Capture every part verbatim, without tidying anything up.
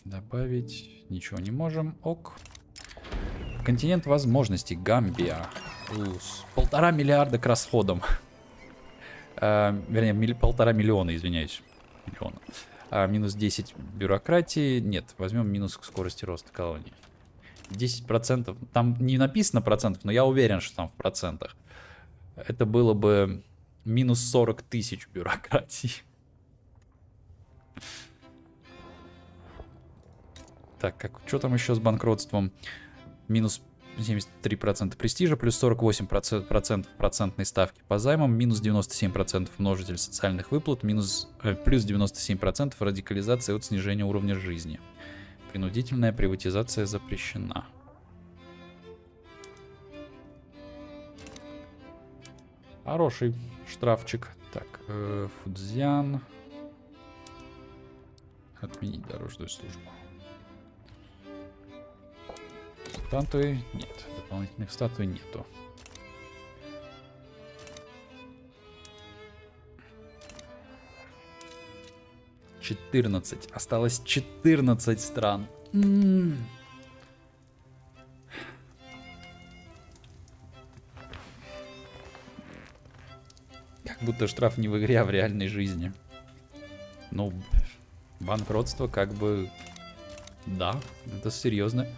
Добавить ничего не можем. Ок. Континент возможностей. Гамбия. С полтора миллиарда к расходам. а, вернее, милли, полтора миллиона, извиняюсь. Миллиона. А, минус десять бюрократии. Нет, возьмем минус к скорости роста колонии. десять процентов. Там не написано процентов, но я уверен, что там в процентах. Это было бы минус сорок тысяч бюрократии. Так, как, что там еще с банкротством? Минус семьдесят три процента престижа, плюс сорок восемь процентов процентной ставки по займам, минус девяносто семь процентов множитель социальных выплат, минус, э, плюс девяносто семь процентов радикализации от снижения уровня жизни. Принудительная приватизация запрещена. Хороший штрафчик. Так, э, Фудзян. Отменить дорожную службу. Статуи нет. Дополнительных статуй нету. четырнадцать. Осталось четырнадцать стран. М-м-м. Как будто штраф не в игре, а в реальной жизни. Ну, банкротство как бы... Да, это серьезно.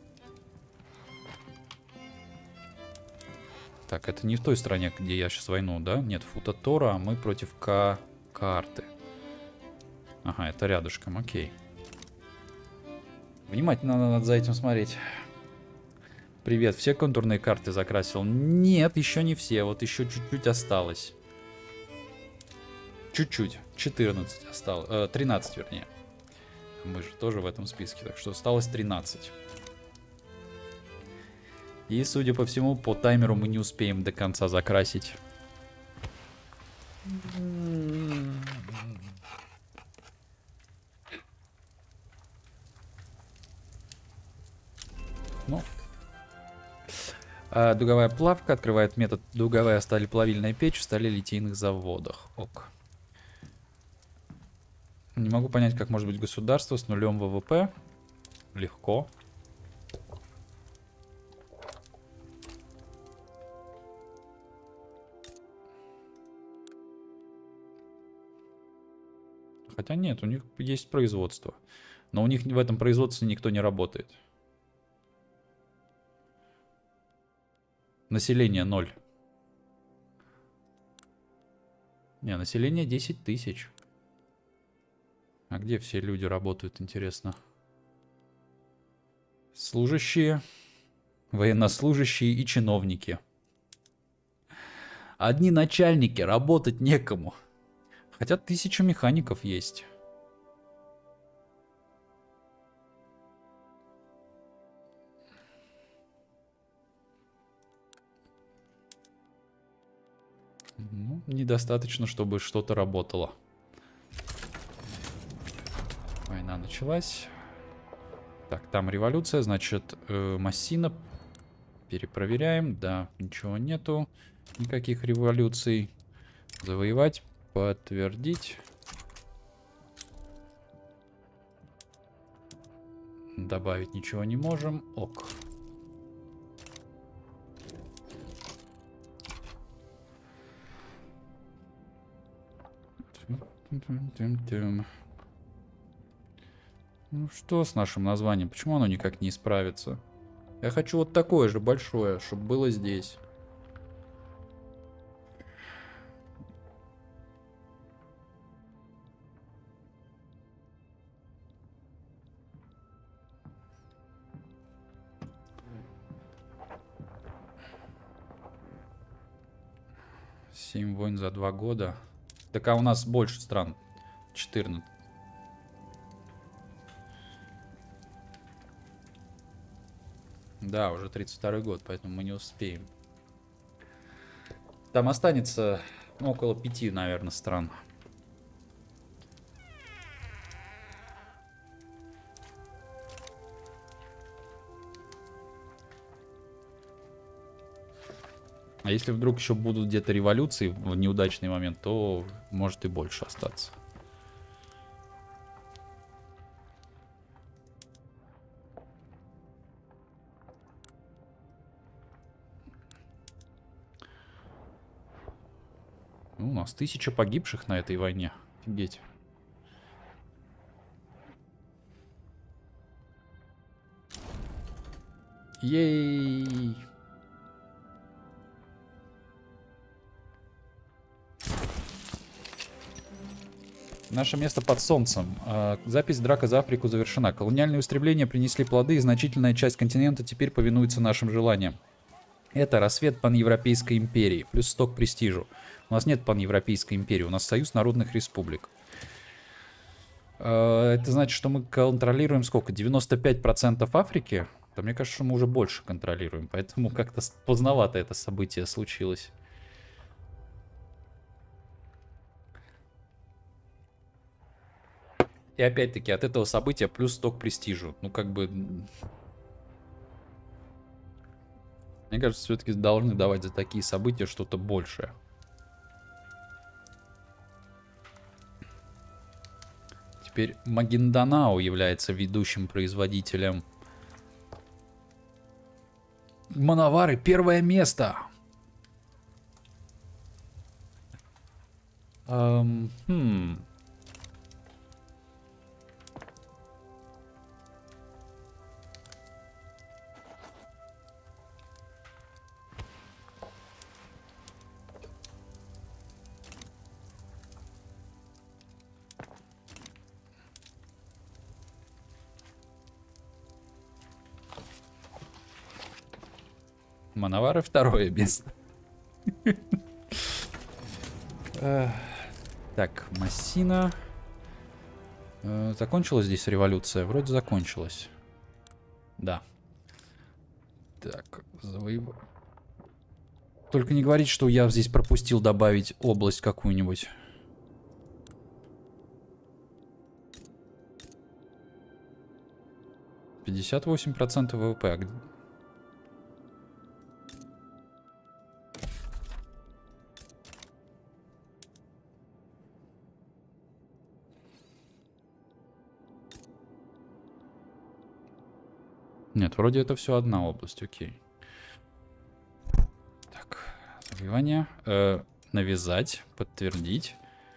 Так, это не в той стране, где я сейчас войну, да? Нет, Футатора, а мы против К... карты. Ага, это рядышком, окей. Внимательно надо за этим смотреть. Привет, все контурные карты закрасил? Нет, еще не все, вот еще чуть-чуть осталось. Чуть-чуть, четырнадцать осталось, э, тринадцать вернее. Мы же тоже в этом списке, так что осталось тринадцать. И, судя по всему, по таймеру мы не успеем до конца закрасить. Ну. А, дуговая плавка открывает метод дуговая сталеплавильная печь в сталелитейных заводах. Ок. Не могу понять, как может быть государство с нулем ВВП. Легко. Хотя нет, у них есть производство. Но у них в этом производстве никто не работает. Население ноль. Не, население десять тысяч. А где все люди работают, интересно? Служащие, военнослужащие и чиновники. Одни начальники, работать некому. Хотя тысяча механиков есть. Ну, недостаточно, чтобы что-то работало. Война началась. Так, там революция, значит, э, Массина. Перепроверяем. Да, ничего нету. Никаких революций. Завоевать. Подтвердить. Добавить ничего не можем. Ок. Ну что с нашим названием? Почему оно никак не исправится? Я хочу вот такое же большое, чтобы было здесь. семь войн за два года. Так а у нас больше стран. четырнадцать. Да, уже тридцать второй год, поэтому мы не успеем. Там останется ну, около пяти, наверное, стран. А если вдруг еще будут где-то революции в неудачный момент, то может и больше остаться. нас тысяча погибших на этой войне. Офигеть. Ей! Наше место под солнцем. Запись «Драка за Африку» завершена. Колониальные устремления принесли плоды, и значительная часть континента теперь повинуется нашим желаниям. Это рассвет паневропейской империи, плюс сто к престижу. У нас нет паневропейской империи, у нас Союз народных республик. Это значит, что мы контролируем сколько? девяносто пять процентов Африки? Да мне кажется, что мы уже больше контролируем, поэтому как-то поздновато это событие случилось. И опять-таки от этого события плюс сто к престижу. Ну как бы... Мне кажется, все-таки должны давать за такие события что-то большее. Теперь Магинданау является ведущим производителем. Мановары, первое место. Эм, хм... Мановары второе место. Так, Массина. Закончилась здесь революция? Вроде закончилась. Да. Так, завоевал. Только не говорите, что я здесь пропустил добавить область какую-нибудь. пятьдесят восемь процентов ВВП. Нет, вроде это все одна область, окей. Так, завоевание. Э, навязать, подтвердить.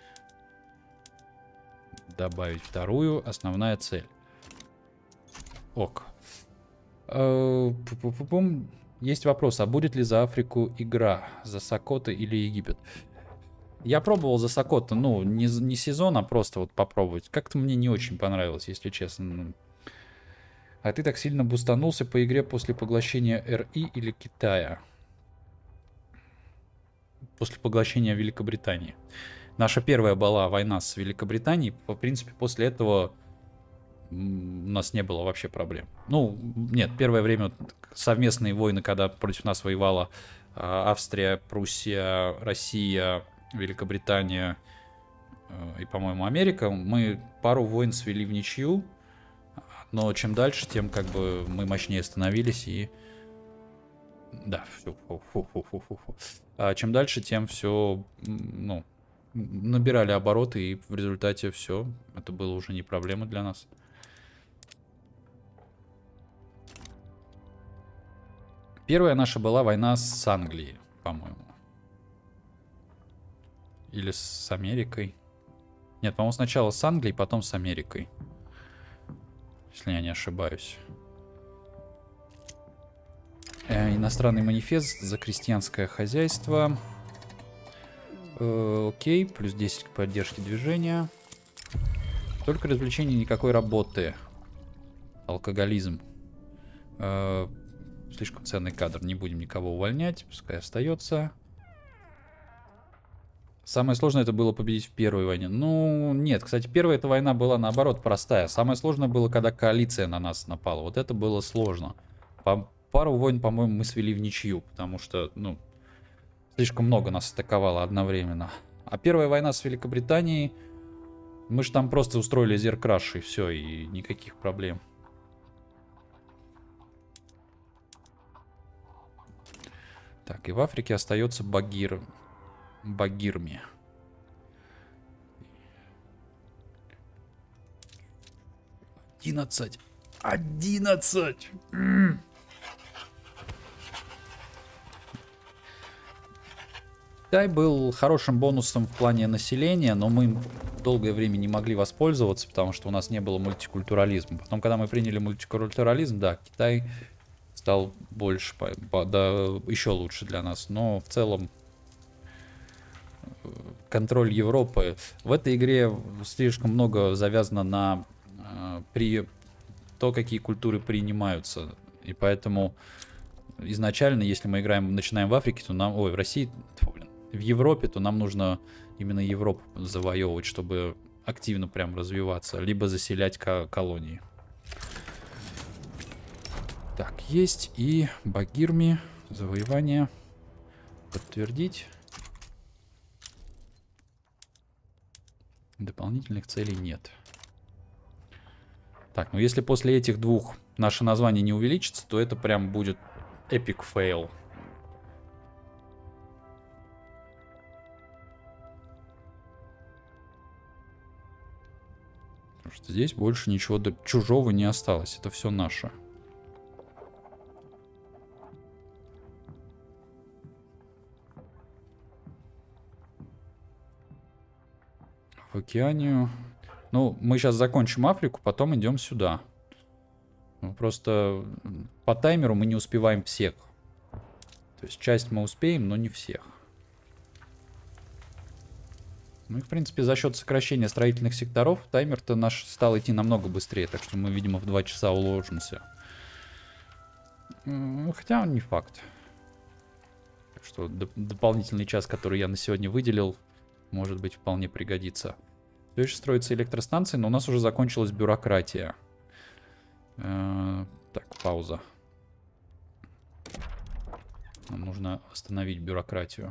Добавить вторую, основная цель. Ок. Э, пу-пу-пу-пум. Есть вопрос, а будет ли за Африку игра? За Сокото или Египет? Я пробовал за Сокото, ну, не, не сезон, а просто вот попробовать. Как-то мне не очень понравилось, если честно. А ты так сильно бустанулся по игре после поглощения эр и или Китая? После поглощения Великобритании. Наша первая была война с Великобританией. В принципе, после этого у нас не было вообще проблем. Ну, нет, первое время совместные войны, когда против нас воевала Австрия, Пруссия, Россия, Великобритания и, по-моему, Америка. Мы пару войн свели в ничью. Но чем дальше, тем как бы мы мощнее становились и... Да, фу, фу, фу, фу, фу, фу. А чем дальше, тем все, ну, набирали обороты, и в результате все, это было уже не проблема для нас. Первая наша была война с Англией, по-моему. Или с Америкой. Нет, по-моему, сначала с Англией, потом с Америкой. Если я не ошибаюсь. Э, иностранный манифест за крестьянское хозяйство. Э, окей, плюс десять к поддержке движения. Только развлечений, никакой работы. Алкоголизм. Э, слишком ценный кадр, не будем никого увольнять, пускай остается. Самое сложное это было победить в первой войне. Ну, нет, кстати, первая эта война была, наоборот, простая. Самое сложное было, когда коалиция на нас напала. Вот это было сложно. По пару войн, по-моему, мы свели в ничью, потому что, ну, слишком много нас атаковало одновременно. А первая война с Великобританией, мы же там просто устроили зеркраш, и все, и никаких проблем. Так, и в Африке остается Багир... Багирми. Одиннадцать. Одиннадцать. Китай был хорошим бонусом в плане населения, но мы им долгое время не могли воспользоваться, потому что у нас не было мультикультурализма. Потом, когда мы приняли мультикультурализм, да, Китай стал больше, да, еще лучше для нас. Но в целом контроль Европы. В этой игре слишком много завязано на э, при то, какие культуры принимаются. И поэтому изначально, если мы играем, начинаем в Африке, то нам, ой, в России, фу, блин, в Европе, то нам нужно именно Европу завоевывать, чтобы активно прям развиваться, либо заселять колонии. Так, есть и Багирми, завоевание, подтвердить. Дополнительных целей нет. Так, ну если после этих двух наше название не увеличится, то это прям будет epic fail. Потому что здесь больше ничего чужого не осталось. Это все наше. В Океанию. Ну, мы сейчас закончим Африку, потом идем сюда. Ну, просто по таймеру мы не успеваем всех. То есть часть мы успеем, но не всех. Ну и, в принципе, за счет сокращения строительных секторов таймер-то наш стал идти намного быстрее. Так что мы, видимо, в два часа уложимся. Хотя он не факт. Так что доп- дополнительный час, который я на сегодня выделил, может быть, вполне пригодится. Все еще строится электростанция, но у нас уже закончилась бюрократия. Э-э- так, пауза. Нам нужно остановить бюрократию.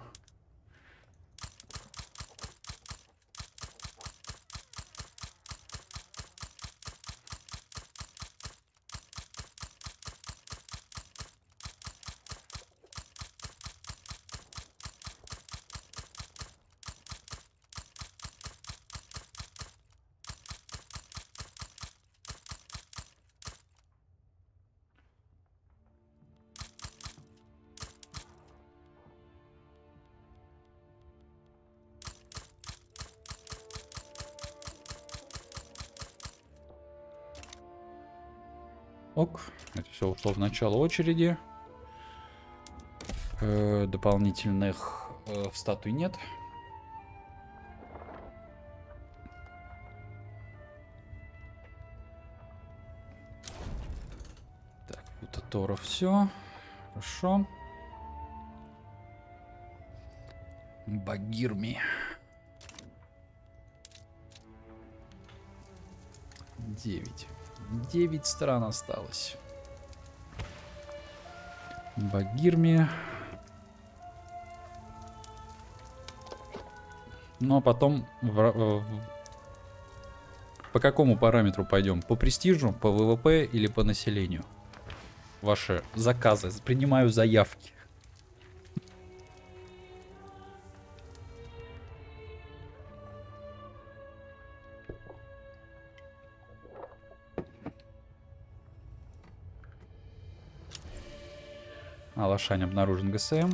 Ок, это все ушло в начало очереди. Э, дополнительных э, статуй нет. Так, вот Тора все. Хорошо. Багирми. Девять. Девять стран осталось. Багирми. Ну а потом в, в, по какому параметру пойдем? По престижу, по ВВП или по населению? Ваши заказы. Принимаю заявки. Алашань обнаружен ГСМ.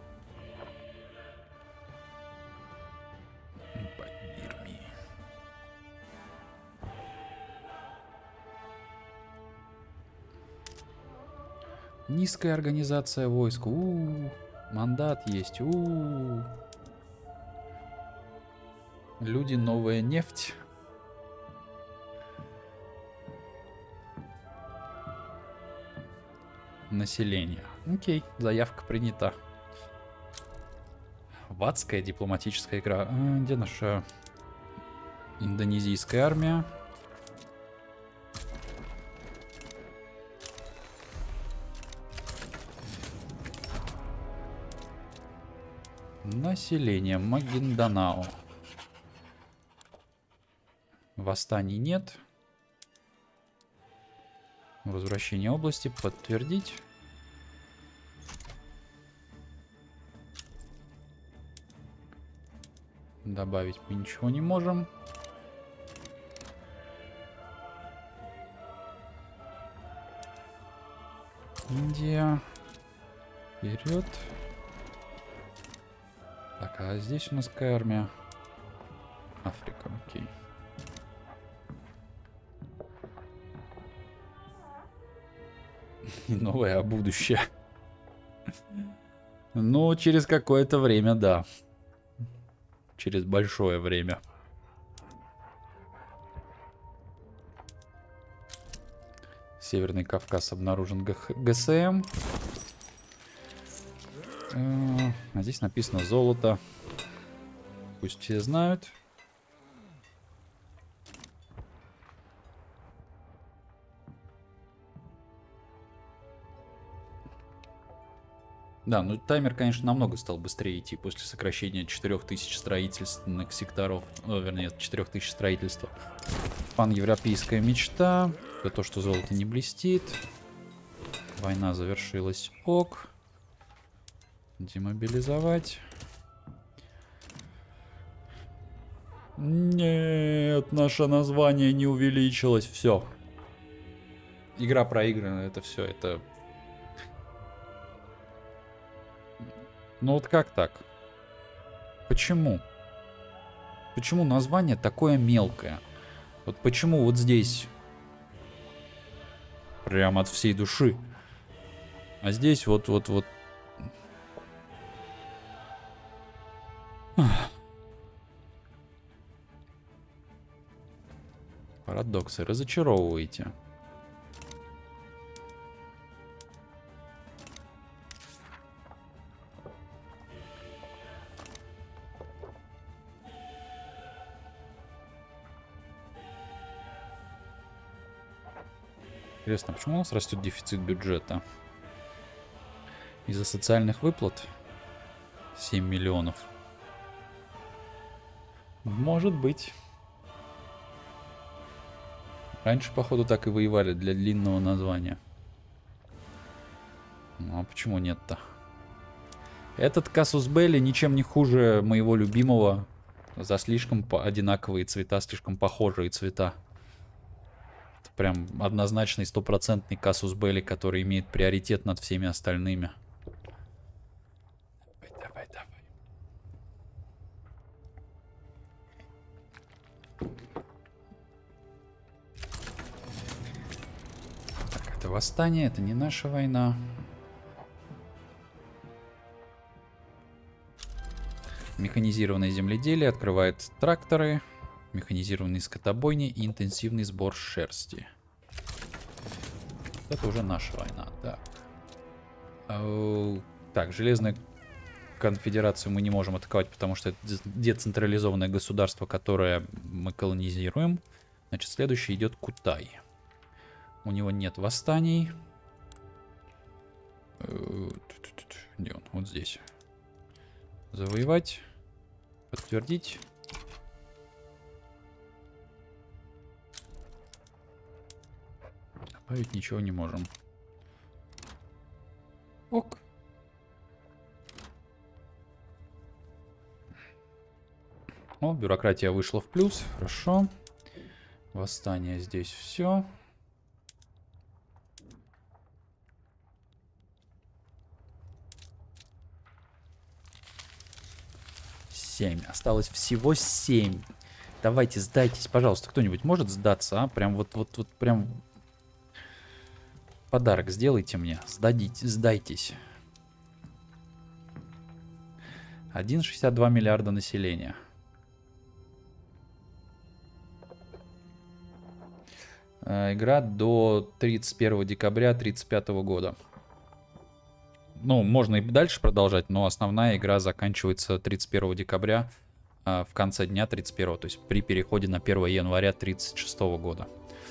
Багирми. Низкая организация войск. У-у-у. Мандат есть. У-у-у. Люди, новая нефть. Население. Окей, заявка принята. Ватская дипломатическая игра. А, где наша индонезийская армия? Население Магинданао. Восстаний нет. Возвращение области. Подтвердить. Добавить мы ничего не можем. Индия. Вперед. Так, а здесь у нас какая армия? Африка, окей. Не новое, а будущее. Ну, через какое-то время, да. Через большое время. Северный Кавказ обнаружен ГСМ. А здесь написано золото. Пусть все знают. Да, ну таймер, конечно, намного стал быстрее идти после сокращения четырёх тысяч строительственных секторов. Ну, вернее, четырёх тысяч строительства. Паневропейская мечта. Это то, что золото не блестит. Война завершилась. Ок. Демобилизовать. Нет, наше название не увеличилось. Все. Игра проиграна. Это все. Это... Ну вот как так? Почему? Почему название такое мелкое? Вот почему вот здесь прям от всей души, а здесь вот вот вот. Парадоксы, разочаровываете. Интересно, почему у нас растет дефицит бюджета? Из-за социальных выплат? семь миллионов. Может быть. Раньше, походу, так и воевали для длинного названия. Ну а почему нет-то? Этот Casus Belli ничем не хуже моего любимого. За слишком одинаковые цвета, слишком похожие цвета. Прям однозначный стопроцентный Casus Belli, который имеет приоритет над всеми остальными. Давай, давай, давай. Так, это восстание, это не наша война. Механизированное земледелие открывает тракторы. Механизированные скотобойни и интенсивный сбор шерсти. Это уже наша война. Так, так, Железную конфедерацию мы не можем атаковать, потому что это децентрализованное государство, которое мы колонизируем. Значит, следующий идет Кутай. У него нет восстаний. Где он? Вот здесь. Завоевать. Подтвердить. Добавить ничего не можем. Ок. О, бюрократия вышла в плюс. Хорошо. Восстание здесь все. семь. Осталось всего семь. Давайте, сдайтесь, пожалуйста. Кто-нибудь может сдаться, а? Прям вот, вот, вот, прям... Подарок сделайте мне. Сдадите, сдайтесь. один целых шестьдесят два миллиарда населения. Игра до тридцать первого декабря две тысячи тридцать пятого года. Ну, можно и дальше продолжать, но основная игра заканчивается тридцать первого декабря, а в конце дня тридцать первого, то есть при переходе на первое января тридцать шестого года.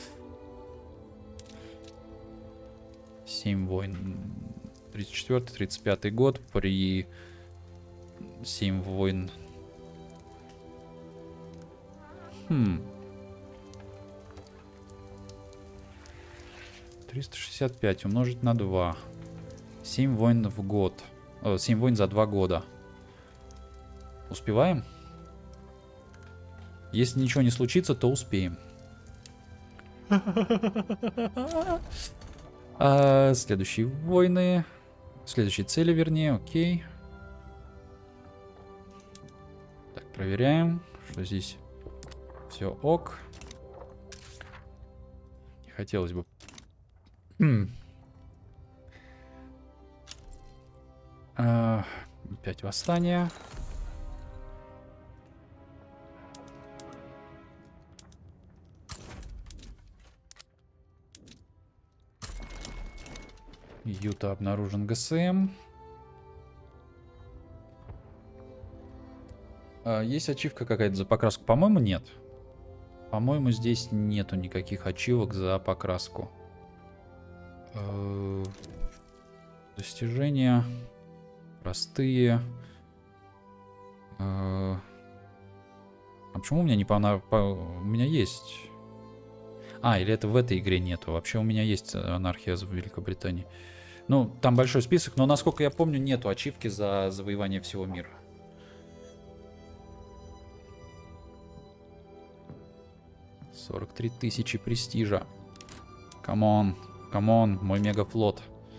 семь войн. тридцать четвёртый тридцать пятый год при семь войн. Хм. триста шестьдесят пять умножить на два. семь войн в год. О, семь войн за два года. Успеваем? Если ничего не случится, то успеем. А, следующие войны. Следующие цели, вернее, окей. Проверяем, что здесь все ок. Не хотелось бы... Хм. А, опять восстание. Юта обнаружен ГСМ. А, есть ачивка какая-то за покраску? По-моему, нет. По-моему, здесь нету никаких ачивок за покраску. Э, достижения. Простые. Э, а почему у меня не по, по... У меня есть... А, или это в этой игре нету. Вообще у меня есть анархия в Великобритании. Ну, там большой список, но, насколько я помню, нету ачивки за завоевание всего мира. сорок три тысячи престижа. Камон, камон, мой мегафлот.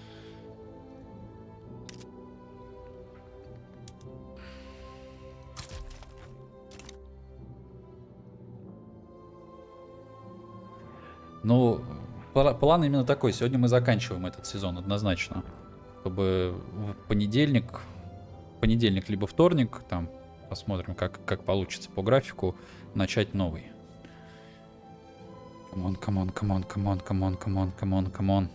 Ну, план именно такой. Сегодня мы заканчиваем этот сезон однозначно. Чтобы в понедельник, понедельник либо вторник, там посмотрим, как, как получится по графику, начать новый. Камон, камон, камон, камон, камон, камон, камон, камон.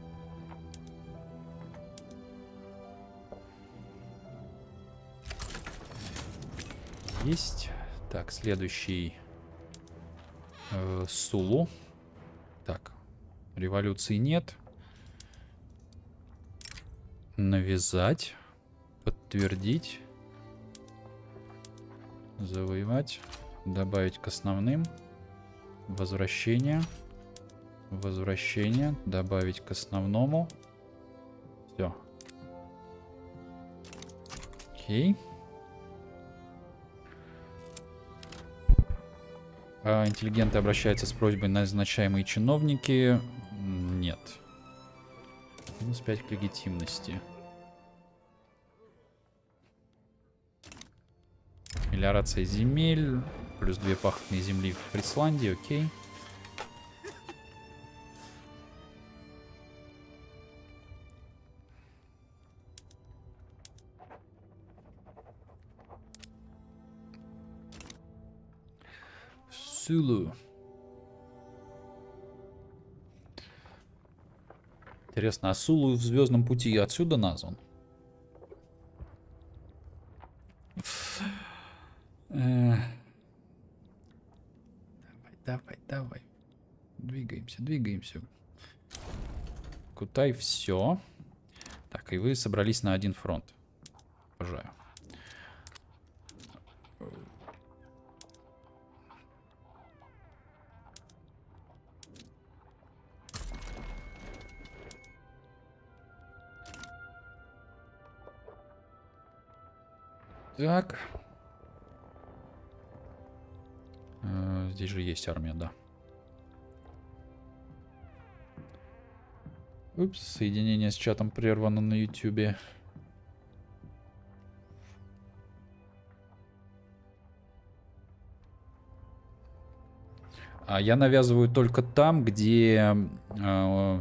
Есть. Так, следующий. Э, Сулу. Так, революции нет. Навязать. Подтвердить. Завоевать. Добавить к основным. Возвращение. Возвращение. Добавить к основному. Все. Окей. А интеллигенты обращаются с просьбой на назначаемые чиновники. Нет. Минус пять к легитимности. Мелиорация земель. Плюс две пахотные земли в Фрисландии. Окей. Сулу. Интересно, а Сулу в Звездном пути отсюда назван? Давай, давай, давай. Двигаемся, двигаемся. Кутай, все. Так, и вы собрались на один фронт. Обожаю. Так. Э, здесь же есть армия, да. Упс, соединение с чатом прервано на ютубе. А я навязываю только там, где, э,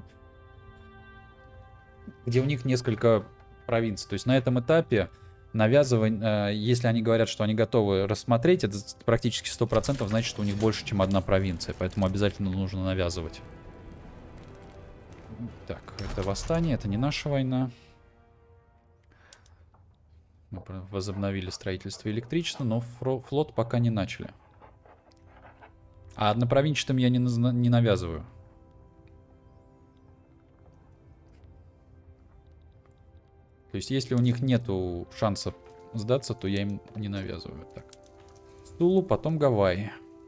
где у них несколько провинций. То есть на этом этапе навязывание, если они говорят, что они готовы рассмотреть, это практически сто процентов значит, что у них больше, чем одна провинция. Поэтому обязательно нужно навязывать. Так, это восстание, это не наша война. Мы возобновили строительство электричества, но флот пока не начали. А однопровинчатым я не, не навязываю. То есть, если у них нету шанса сдаться, то я им не навязываю. Так. Сулу, потом Гавайи.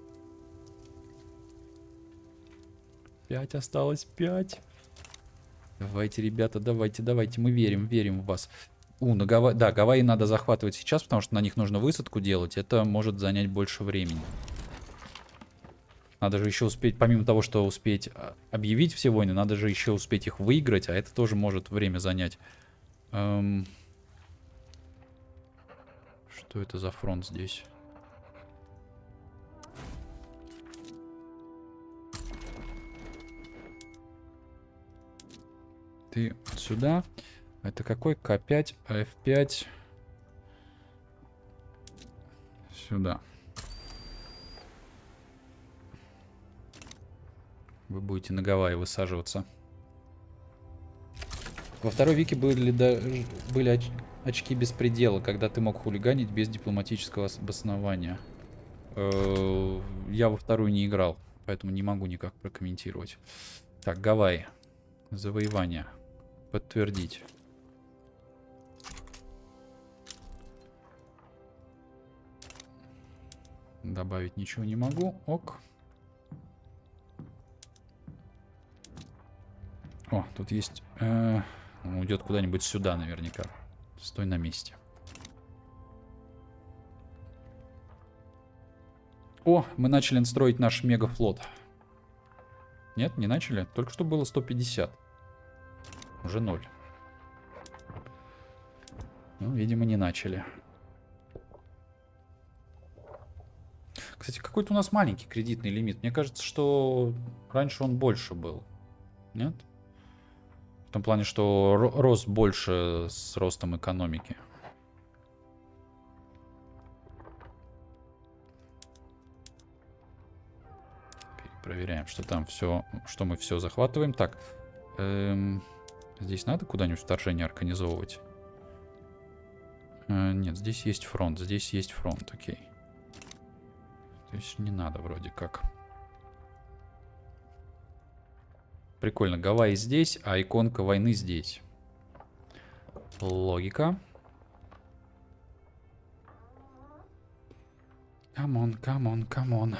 Пять осталось, пять. Давайте, ребята, давайте, давайте. Мы верим, верим в вас. У, на Гава... Да, Гавайи надо захватывать сейчас, потому что на них нужно высадку делать. Это может занять больше времени. Надо же еще успеть, помимо того, что успеть объявить все войны, надо же еще успеть их выиграть, а это тоже может время занять. Эм... Что это за фронт здесь? Ты сюда. Это какой? К пять, а эф пять. Сюда. Вы будете на Гавайи высаживаться. Во второй веке были, да, были оч очки беспредела, когда ты мог хулиганить без дипломатического обоснования. Э-э я во вторую не играл, поэтому не могу никак прокомментировать. Так, Гавайи. Завоевание. Подтвердить. Добавить ничего не могу. Ок. О, тут есть... Э, он уйдет куда-нибудь сюда наверняка. Стой на месте. О, мы начали строить наш мегафлот. Нет, не начали? Только что было сто пятьдесят. Уже ноль. Ну, видимо, не начали. Кстати, какой-то у нас маленький кредитный лимит. Мне кажется, что раньше он больше был. Нет? В том плане, что рос больше с ростом экономики. Проверяем, что там все, что мы все захватываем. Так, эм, здесь надо куда-нибудь вторжение организовывать? Э, нет, здесь есть фронт, здесь есть фронт, окей. То есть не надо вроде как. Прикольно, Гавайи здесь, а иконка войны здесь. Логика. Камон, камон, камон.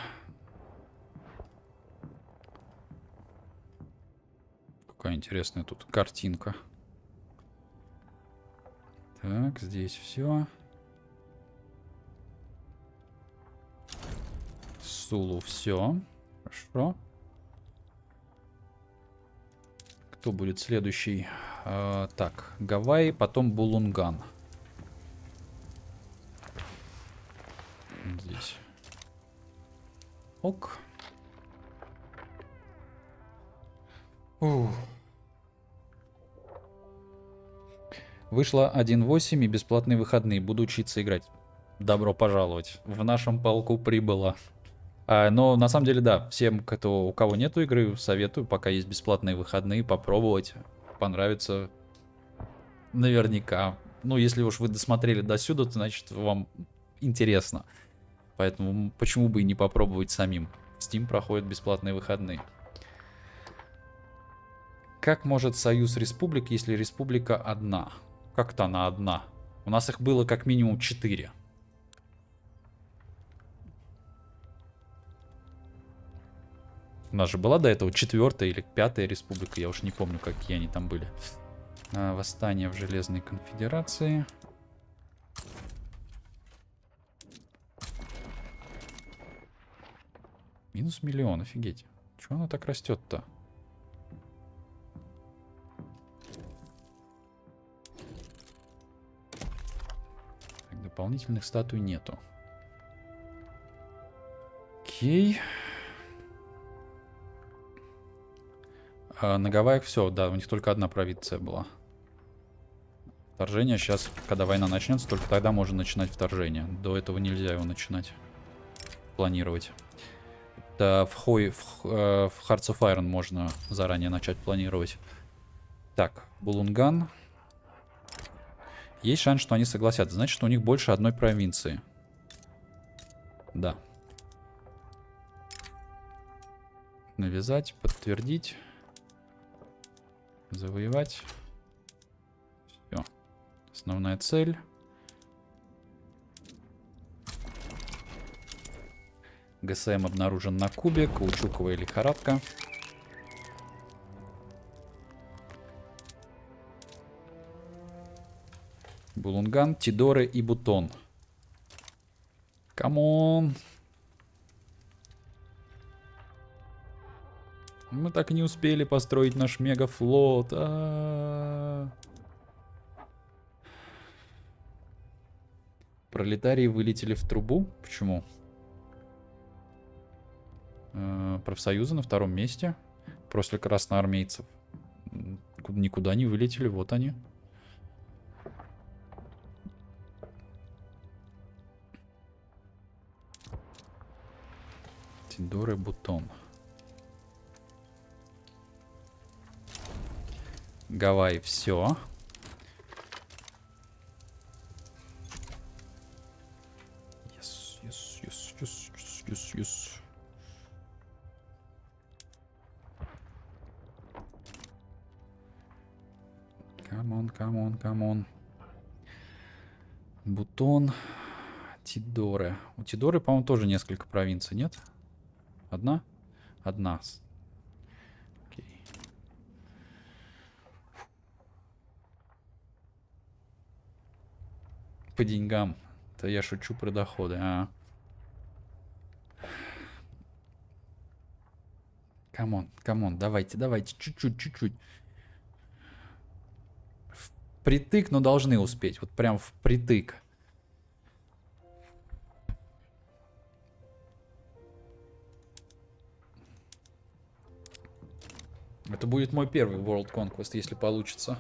Какая интересная тут картинка. Так, здесь все. Сулу все. Хорошо. Кто будет следующий? А, так, Гавайи, потом Булунган. Здесь. Ок. Ух. Вышло один восемь и бесплатные выходные. Буду учиться играть. Добро пожаловать. В нашем полку прибыло. А, но на самом деле, да, всем, кто, у кого нету игры, советую, пока есть бесплатные выходные, попробовать. Понравится наверняка. Ну, если уж вы досмотрели до сюда, то значит вам интересно. Поэтому почему бы и не попробовать самим. Steam проходит бесплатные выходные. Как может союз республик, если республика одна? Как-то она одна. У нас их было как минимум четыре. У нас же была до этого четвертая или пятая республика. Я уж не помню, какие они там были. А, восстание в Железной Конфедерации. Минус миллион, офигеть. Чего оно так растет-то? Дополнительных статуй нету. Окей. А на Гавайях все, да, у них только одна провинция была. Вторжение сейчас, когда война начнется, только тогда можно начинать вторжение. До этого нельзя его начинать. Планировать. Да, в, Хой, в, э, в Hearts of Iron можно заранее начать планировать. Так, Булунган. Есть шанс, что они согласятся. Значит, у них больше одной провинции. Да. Навязать, подтвердить. Завоевать. Все. Основная цель. ГСМ обнаружен на Кубе. Каучуковая лихорадка. Булунган, Тидоры и Бутон. Камон. Мы так и не успели построить наш мегафлот. А-а-а. Пролетарии вылетели в трубу. Почему? Э-э, профсоюзы на втором месте. После красноармейцев. никуда не вылетели, вот они. Тидоры, Бутон. Гавайи, все. Yes, yes, yes, yes, yes, yes, yes. Камон, камон, камон. Бутон. Тидоры. У Тидоры, по-моему, тоже несколько провинций, нет? Одна? Одна. Окей. По деньгам. Это я шучу про доходы. А. Камон, камон, давайте, давайте, чуть-чуть, чуть-чуть. Впритык, но должны успеть. Вот прям впритык. Это будет мой первый World Conquest, если получится.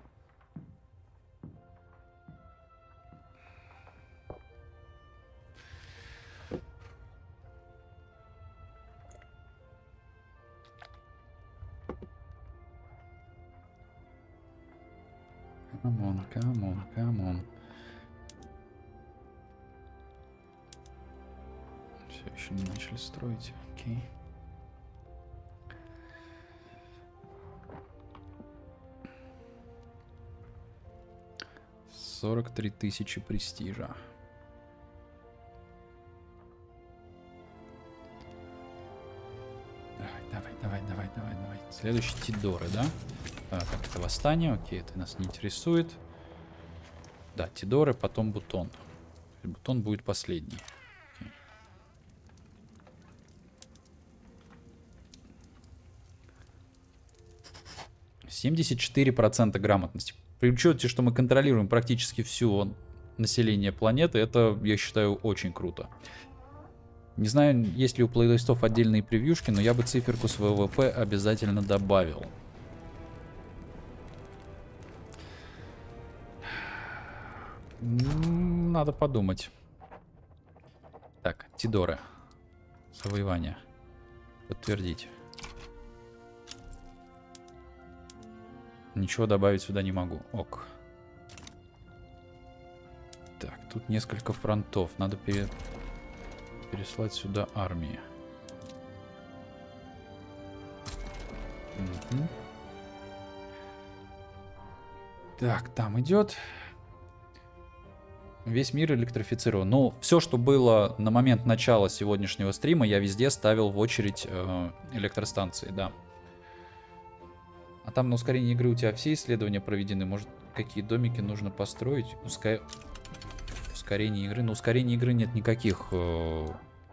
Камон, камон, камон. Все, еще не начали строить. Окей. сорок три тысячи престижа. Давай, давай, давай, давай, давай, давай. Следующий Тидоры, да? А, так, это восстание. Окей, это нас не интересует. Да, Тидоры, потом Бутон. Бутон будет последний. Окей. семьдесят четыре процента грамотности. При учете, что мы контролируем практически все население планеты, это, я считаю, очень круто. Не знаю, есть ли у плейлистов отдельные превьюшки, но я бы циферку с ВВП обязательно добавил. Надо подумать. Так, Тидоры. Завоевание. Подтвердить. Ничего добавить сюда не могу. Ок. Так, тут несколько фронтов. Надо пере... переслать сюда армии. Угу. Так, там идет. Весь мир электрифицирован. Ну, все, что было на момент начала сегодняшнего стрима, я везде ставил в очередь э, электростанции, да. А там на ускорение игры у тебя все исследования проведены? Может, какие домики нужно построить? Уска... Ускорение игры. Но ускорение игры нет никаких... Э...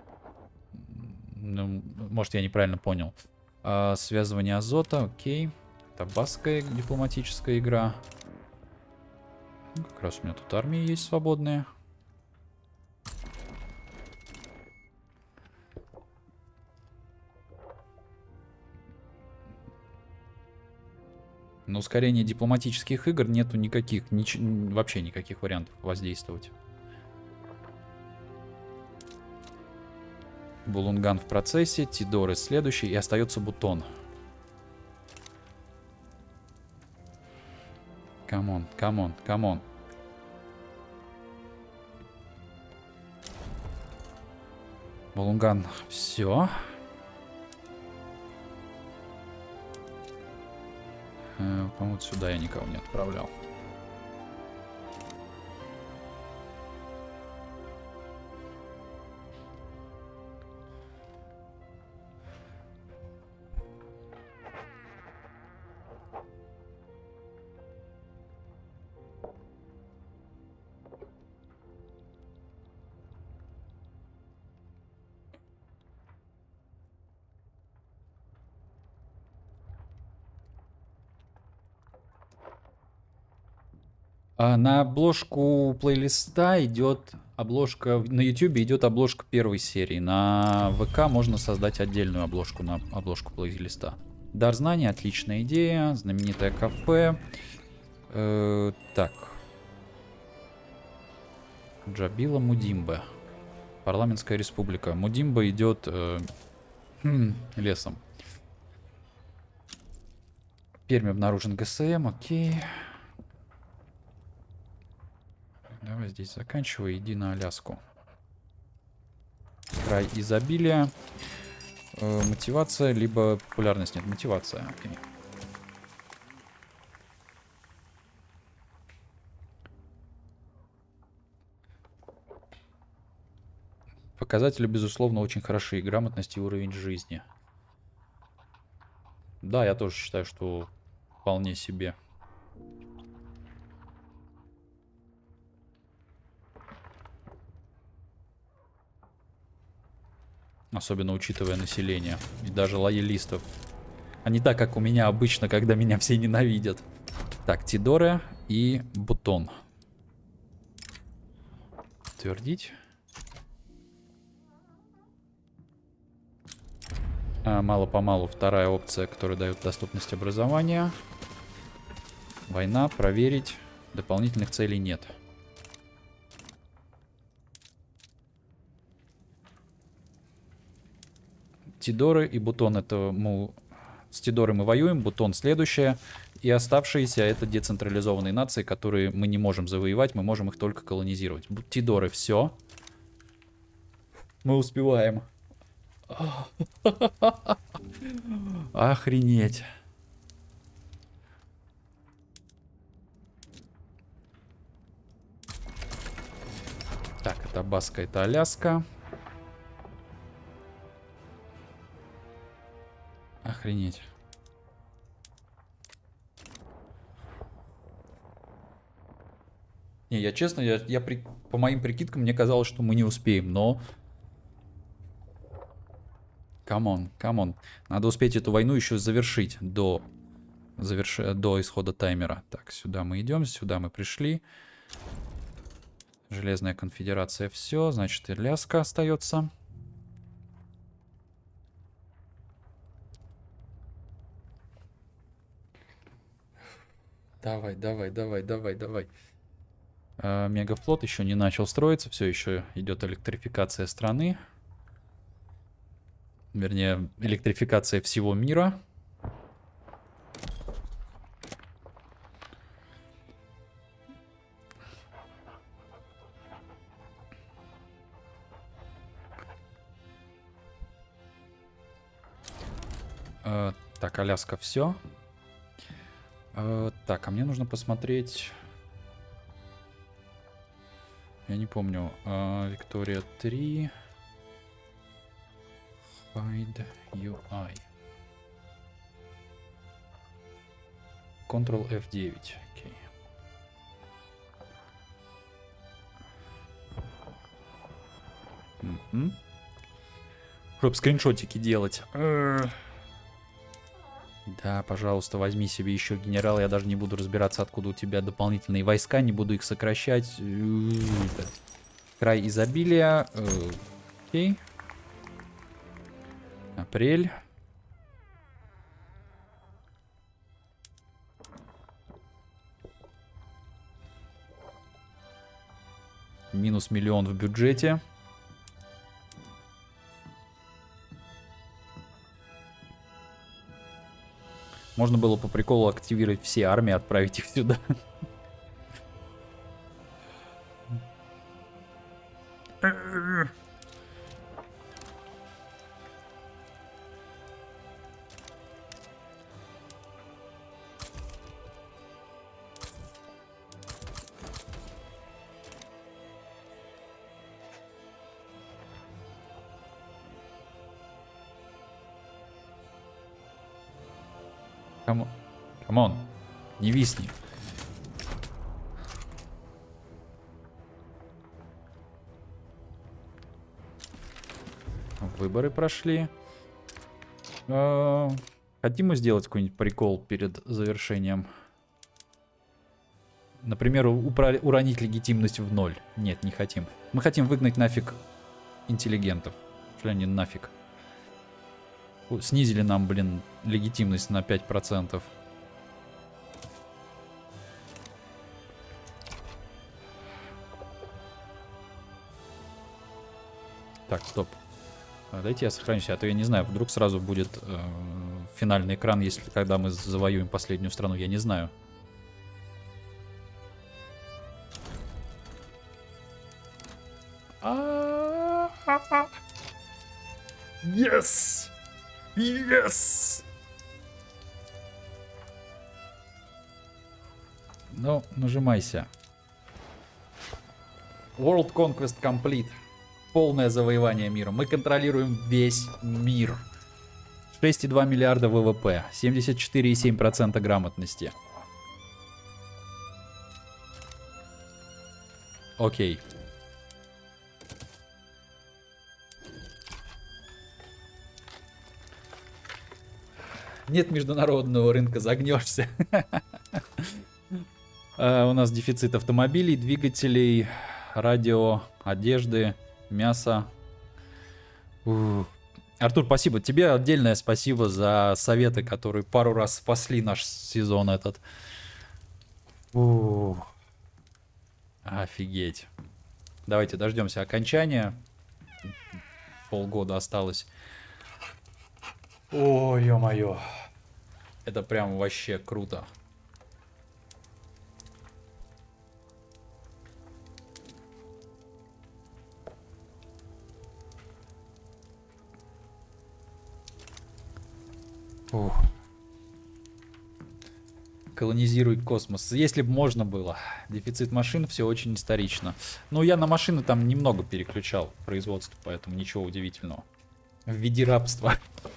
Ну, может, я неправильно понял. А, связывание азота, окей. Табасская дипломатическая игра. Как раз у меня тут армии есть свободные. На ускорение дипломатических игр нету никаких, нич... вообще никаких вариантов воздействовать. Булунган в процессе, Тидоры следующий, и остается Бутон. Камон, камон, камон. Булунган, все. Э, по-моему, сюда я никого не отправлял. А на обложку плейлиста идет обложка, на YouTube идет обложка первой серии. На ВК можно создать отдельную обложку на обложку плейлиста. Дар знаний, отличная идея. Знаменитое кафе. Э, так. Джабила Мудимбе. Парламентская республика. Мудимба идет э, лесом. Пермь обнаружен ГСМ, окей. Давай здесь заканчивай, иди на Аляску. Край изобилия. Э, мотивация, либо популярность. Нет, мотивация, окей. Показатели, безусловно, очень хороши. Грамотность и уровень жизни. Да, я тоже считаю, что вполне себе. Особенно учитывая население. И даже лоялистов. А не так, как у меня обычно, когда меня все ненавидят. Так, Тидоре и Бутон. Утвердить. А, мало-помалу вторая опция, которая дает доступность образования. Война, проверить. Дополнительных целей нет. Тидоры и Бутон это мы... С Тидорой мы воюем, Бутон следующая. И оставшиеся это децентрализованные нации, которые мы не можем завоевать, мы можем их только колонизировать. Тидоры все. Мы успеваем. Охренеть. Так, это Баска, это Аляска. Охренеть. Не, я честно, я, я при, по моим прикидкам, мне казалось, что мы не успеем, но... Камон, камон. Надо успеть эту войну еще завершить до, заверш... до исхода таймера. Так, сюда мы идем, сюда мы пришли. Железная конфедерация, все. Значит, Аляска остается. Давай, давай, давай, давай, давай. А, мегафлот еще не начал строиться. Все еще идет электрификация страны. Вернее, электрификация всего мира. Э, так, Аляска, все. Э, так, а мне нужно посмотреть... Я не помню. Э, Виктория три... Hide ю ай. контрол эф девять. Окей. Mm-hmm. Чтоб скриншотики делать. Да, пожалуйста, возьми себе еще генерал. Я даже не буду разбираться, откуда у тебя дополнительные войска. Не буду их сокращать. Край изобилия. Окей. Апрель. Минус миллион в бюджете. Можно было по приколу активировать все армии, отправить их сюда. Камон, камон, не висни. Выборы прошли. Хотим мы сделать какой-нибудь прикол перед завершением? Например, уронить легитимность в ноль. Нет, не хотим. Мы хотим выгнать нафиг интеллигентов. Что они нафиг? снизили нам, блин, легитимность на пять процентов. Так, стоп. Дайте я сохранюсь, а то я не знаю, вдруг сразу будет э, финальный экран, если когда мы завоюем последнюю страну, я не знаю. Yes! Yes! Ну, нажимайся. World Conquest Complete. Полное завоевание мира. Мы контролируем весь мир. шесть и два миллиарда ВВП. семьдесят четыре и семь десятых процента грамотности. Окей. Нет международного рынка, загнешься. У нас дефицит автомобилей, двигателей, радио, одежды, мяса. Артур, спасибо. Тебе отдельное спасибо за советы, которые пару раз спасли наш сезон этот. Ух. Офигеть. Давайте дождемся окончания. Полгода осталось. Ой, ё-моё. Это прям вообще круто. Ух. Колонизируй космос. Если бы можно было. Дефицит машин, все очень исторично. Ну, я на машины там немного переключал производство, поэтому ничего удивительного. В виде рабства.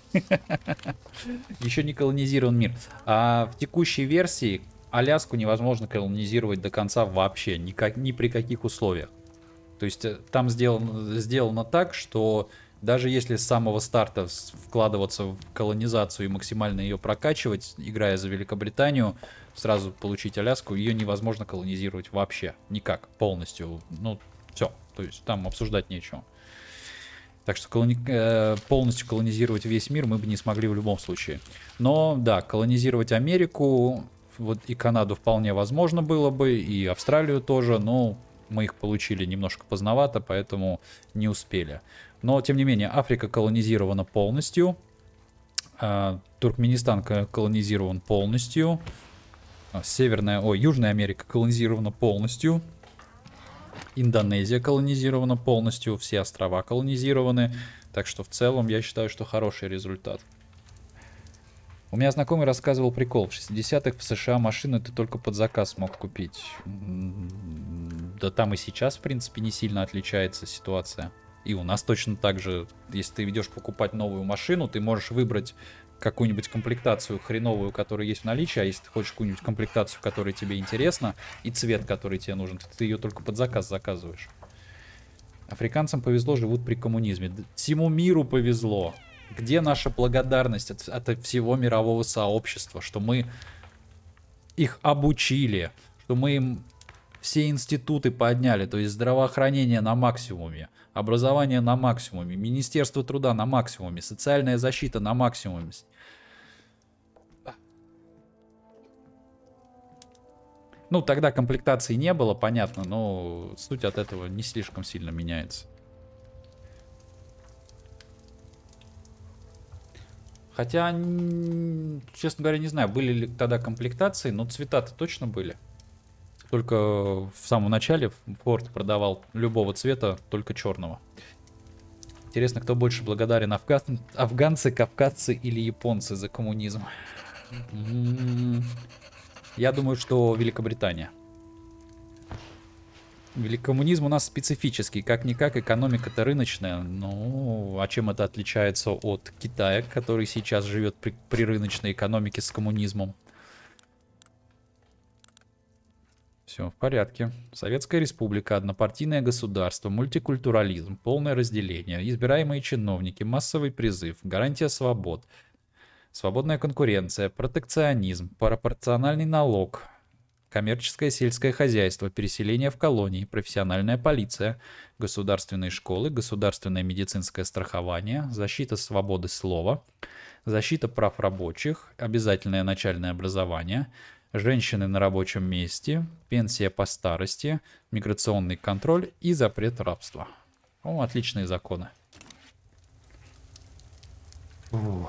Еще не колонизирован мир. А в текущей версии Аляску невозможно колонизировать до конца вообще. Никак, ни при каких условиях. То есть там сделано, сделано так, что даже если с самого старта вкладываться в колонизацию и максимально ее прокачивать, играя за Великобританию, сразу получить Аляску, ее невозможно колонизировать вообще. Никак. Полностью. Ну, все. То есть там обсуждать нечего. Так что колони... э, полностью колонизировать весь мир мы бы не смогли в любом случае. Но да, колонизировать Америку вот и Канаду вполне возможно было бы, и Австралию тоже, но мы их получили немножко поздновато, поэтому не успели. Но тем не менее, Африка колонизирована полностью, э, Туркменистан колонизирован полностью, Северная, ой, Южная Америка колонизирована полностью. Индонезия колонизирована полностью, все острова колонизированы. Так что в целом я считаю, что хороший результат. У меня знакомый рассказывал прикол. В шестидесятых в США машину ты только под заказ мог купить. Да там и сейчас, в принципе, не сильно отличается ситуация. И у нас точно так же, если ты идешь покупать новую машину, ты можешь выбрать какую-нибудь комплектацию хреновую, которая есть в наличии, а если ты хочешь какую-нибудь комплектацию, которая тебе интересна, и цвет, который тебе нужен, то ты ее только под заказ заказываешь. Африканцам повезло, живут при коммунизме. Всему миру повезло. Где наша благодарность от, от всего мирового сообщества, что мы их обучили, что мы им все институты подняли, то есть здравоохранение на максимуме, образование на максимуме, Министерство труда на максимуме, социальная защита на максимуме. Ну, тогда комплектации не было, понятно, но суть от этого не слишком сильно меняется. Хотя, честно говоря, не знаю, были ли тогда комплектации, но цвета-то точно были. Только в самом начале Ford продавал любого цвета, только черного. Интересно, кто больше благодарен, афган... афганцы, кавказцы или японцы за коммунизм? Я думаю, что Великобритания. Коммунизм у нас специфический, как-никак экономика-то рыночная. Ну, а чем это отличается от Китая, который сейчас живет при, при рыночной экономике с коммунизмом? Все в порядке. Советская республика, однопартийное государство, мультикультурализм, полное разделение, избираемые чиновники, массовый призыв, гарантия свобод, свободная конкуренция, протекционизм, пропорциональный налог, коммерческое сельское хозяйство, переселение в колонии, профессиональная полиция, государственные школы, государственное медицинское страхование, защита свободы слова, защита прав рабочих, обязательное начальное образование, женщины на рабочем месте, пенсия по старости, миграционный контроль и запрет рабства. О, отличные законы. Фу.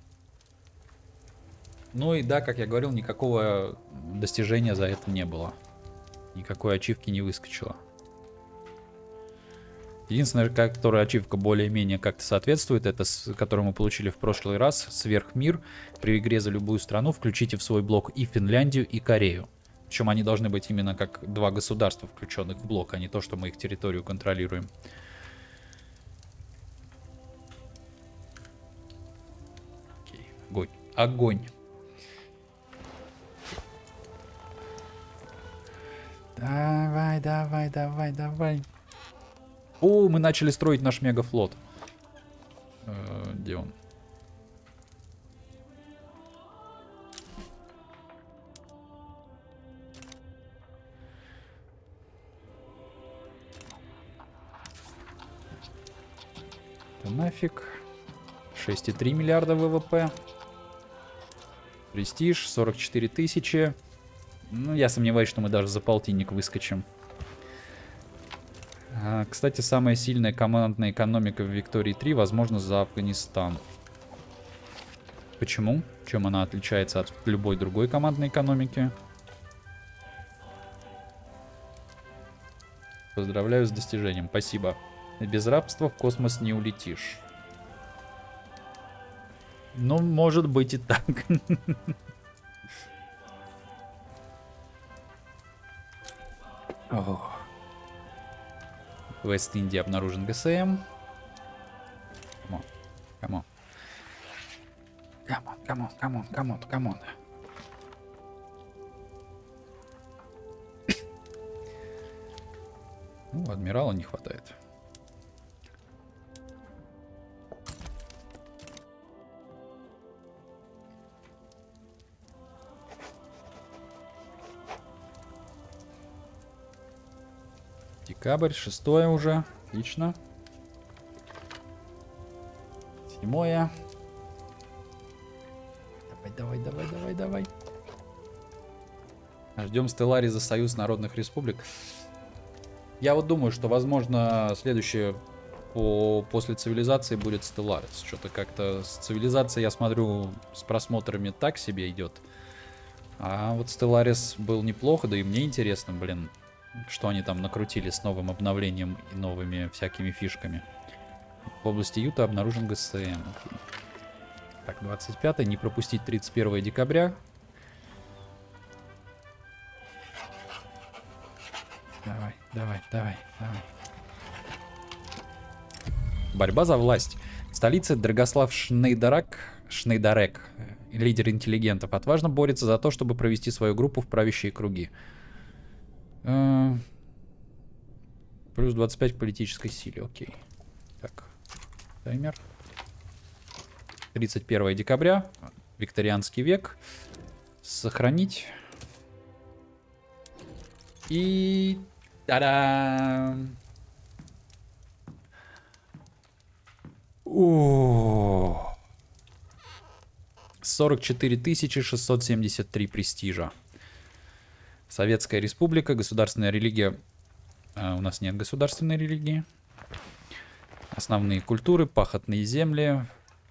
Ну и да, как я говорил, никакого достижения за это не было. Никакой ачивки не выскочило. Единственная, которая ачивка более-менее как-то соответствует, это, с, которую мы получили в прошлый раз, сверхмир. При игре за любую страну включите в свой блок и Финляндию, и Корею. Причем они должны быть именно как два государства, включенных в блок, а не то, что мы их территорию контролируем. Окей. Огонь. Огонь. Давай, давай, давай, давай. О, мы начали строить наш мегафлот. Э, где он? Да нафиг. шесть и три миллиарда ВВП. Престиж сорок четыре тысячи. Ну, я сомневаюсь, что мы даже за полтинник выскочим. А, кстати, самая сильная командная экономика в Виктории три, возможно, за Афганистан. Почему? Чем она отличается от любой другой командной экономики? Поздравляю с достижением. Спасибо. Без рабства в космос не улетишь. Ну, может быть и так. В Вест-Индии обнаружен ГСМ. Камон, камон. Камон, камон, камон, камон, камон. Ну, адмирала не хватает. Декабрь, шестое уже. Отлично. Седьмое. Давай, давай, давай, давай, давай. Ждем Стеллари за Союз Народных Республик. Я вот думаю, что, возможно, следующее по, после цивилизации будет Stellaris. Что-то как-то с цивилизацией, я смотрю, с просмотрами так себе идет. А вот Stellaris был неплохо, да и мне интересно, блин, что они там накрутили с новым обновлением и новыми всякими фишками. В области Юта обнаружен ГСМ. Так, двадцать пятое, не пропустить тридцать первое декабря. Давай, давай, давай, давай. Борьба за власть. В столице Драгослав Шнейдарак, Шнейдарек, лидер интеллигентов, отважно борется за то, чтобы провести свою группу в правящие круги. Uh, плюс двадцать пять к политической силе, окей. Так, таймер. тридцать первое декабря, викторианский век. Сохранить. И... Та-дам! О! сорок четыре тысячи шестьсот семьдесят три престижа. Советская Республика, государственная религия. А, у нас нет государственной религии. Основные культуры, пахотные земли.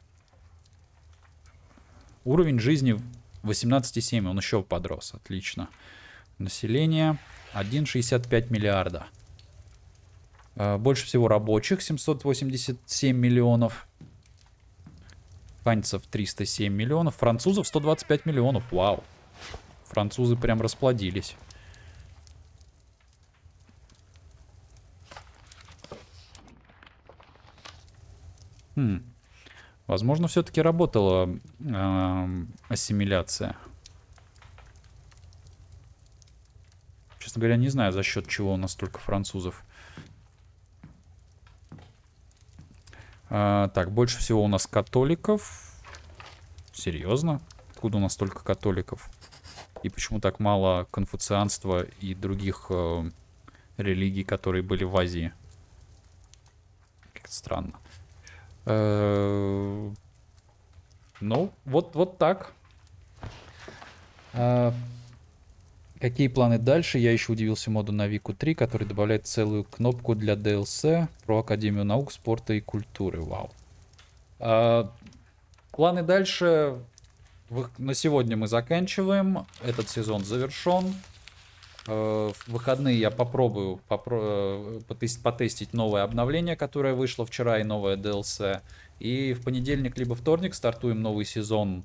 Уровень жизни восемнадцать и семь, он еще подрос, отлично. Население один целых шестьдесят пять миллиарда. А, больше всего рабочих, семьсот восемьдесят семь миллионов. Фанцев триста семь миллионов. Французов сто двадцать пять миллионов, вау. Французы прям расплодились. Хм. Возможно, все-таки работала э, ассимиляция. Честно говоря, не знаю, за счет чего у нас столько французов. Э, так, больше всего у нас католиков. Серьезно? Откуда у нас столько католиков? И почему так мало конфуцианства и других э, религий, которые были в Азии? Как-то странно. Э, ну, вот, вот так. А, какие планы дальше? Я еще удивился моду на Вику три, который добавляет целую кнопку для ди эл си про Академию наук, спорта и культуры. Вау. А, планы дальше. На сегодня мы заканчиваем. Этот сезон завершен. В выходные я попробую попро потест потестить новое обновление, которое вышло вчера, и новое ди эл си. И в понедельник либо вторник стартуем новый сезон.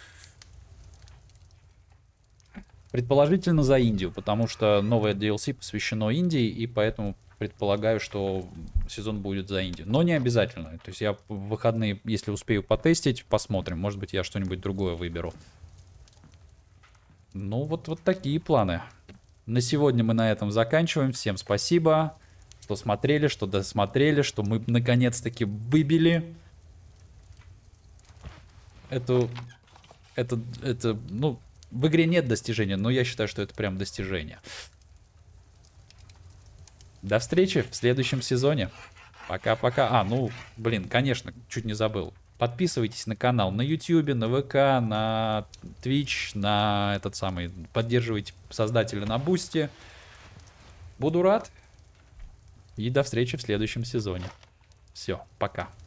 Предположительно за Индию, потому что новое ди эл си посвящено Индии, и поэтому предполагаю, что сезон будет за Индию. Но не обязательно. То есть я в выходные, если успею потестить, посмотрим. Может быть, я что-нибудь другое выберу. Ну, вот, вот такие планы. На сегодня мы на этом заканчиваем. Всем спасибо, что смотрели, что досмотрели, что мы наконец-таки выбили эту... Это, это, ну, в игре нет достижения, но я считаю, что это прям достижение. До встречи в следующем сезоне. Пока-пока. А, ну, блин, конечно, чуть не забыл. Подписывайтесь на канал на ютубе, на вэ ка, на твич, на этот самый... Поддерживайте создателя на бусти. Буду рад. И до встречи в следующем сезоне. Все, пока.